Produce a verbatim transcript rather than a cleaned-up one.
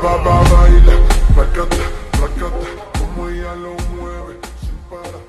ba, ba, baila, placata, placata, como ella lo mueve, sin parar.